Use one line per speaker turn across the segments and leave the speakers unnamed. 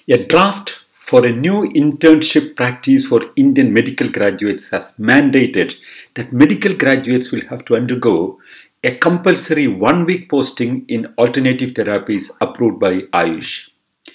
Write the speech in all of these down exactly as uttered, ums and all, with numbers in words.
A draft for a new internship practice for Indian medical graduates has mandated that medical graduates will have to undergo a compulsory one-week posting in alternative therapies approved by Ayush.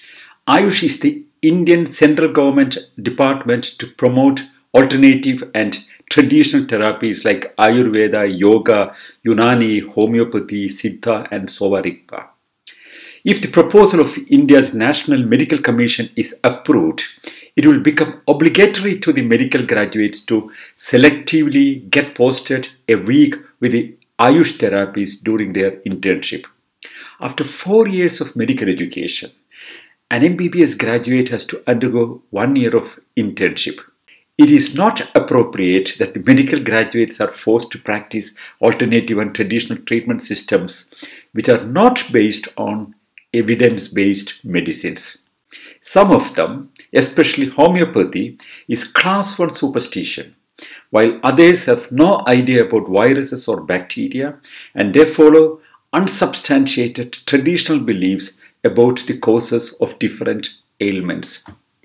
Ayush is the Indian central government department to promote alternative and traditional therapies like Ayurveda, Yoga, Unani, Homeopathy, Siddha and Sovarikpa. If the proposal of India's National Medical Commission is approved, it will become obligatory to the medical graduates to selectively get posted a week with the Ayush therapies during their internship. After four years of medical education, an M B B S graduate has to undergo one year of internship. It is not appropriate that the medical graduates are forced to practice alternative and traditional treatment systems which are not based on evidence-based medicines. Some of them, especially homeopathy, is class one superstition, while others have no idea about viruses or bacteria and they follow unsubstantiated traditional beliefs about the causes of different ailments.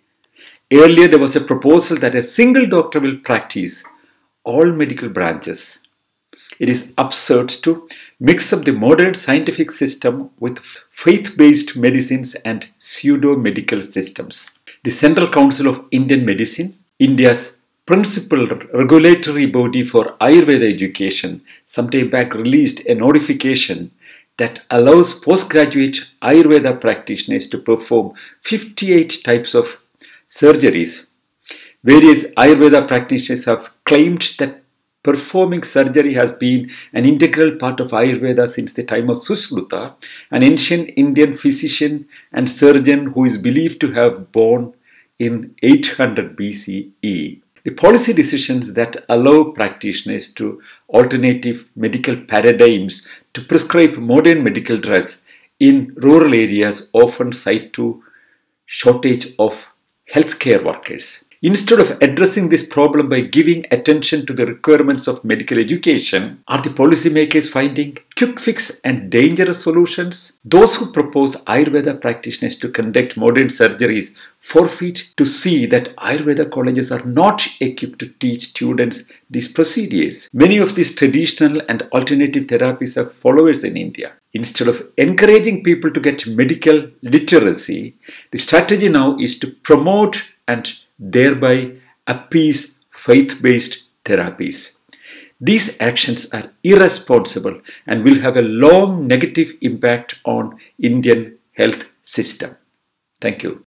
Earlier, there was a proposal that a single doctor will practice all medical branches. It is absurd to mix up the modern scientific system with faith-based medicines and pseudo-medical systems. The Central Council of Indian Medicine, India's principal regulatory body for Ayurveda education, some time back released a notification that allows postgraduate Ayurveda practitioners to perform fifty-eight types of surgeries. Various Ayurveda practitioners have claimed that performing surgery has been an integral part of Ayurveda since the time of Sushruta, an ancient Indian physician and surgeon who is believed to have born in eight hundred B C E. The policy decisions that allow practitioners to alternative medical paradigms to prescribe modern medical drugs in rural areas often cite to shortage of healthcare workers. Instead of addressing this problem by giving attention to the requirements of medical education, are the policymakers finding quick fix and dangerous solutions? Those who propose Ayurveda practitioners to conduct modern surgeries forfeit to see that Ayurveda colleges are not equipped to teach students these procedures. Many of these traditional and alternative therapies have followers in India. Instead of encouraging people to get medical literacy, the strategy now is to promote and thereby appease faith-based therapies. These actions are irresponsible and will have a long negative impact on Indian health system. Thank you.